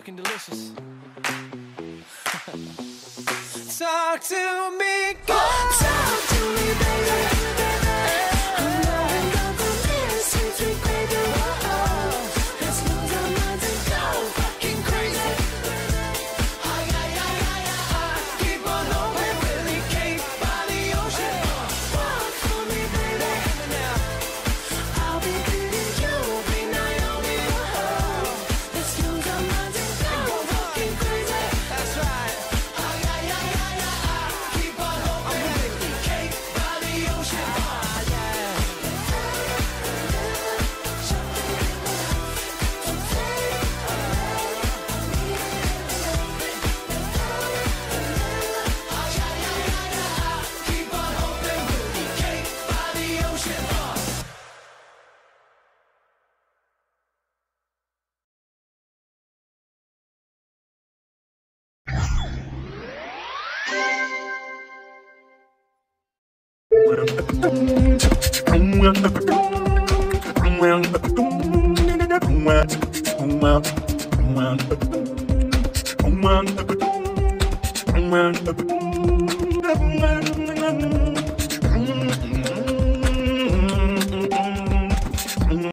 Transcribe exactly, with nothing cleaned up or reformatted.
fucking delicious. Talk to me, girl. Talk to me, baby. I'm loving the this sweet, sweet baby. Whoa, let's lose our minds and go fucking crazy. Oh yeah, yeah, yeah, yeah. Keep on hoping, really came by the ocean. Walk for me, baby. I'll be beating you, be Naomi. Whoa, let's lose our minds and go fucking crazy. That's right. Oh yeah, yeah, yeah, yeah. Keep on hoping, really came by the ocean. Oh yeah. Keep on hoping, really came by the ocean. Wow.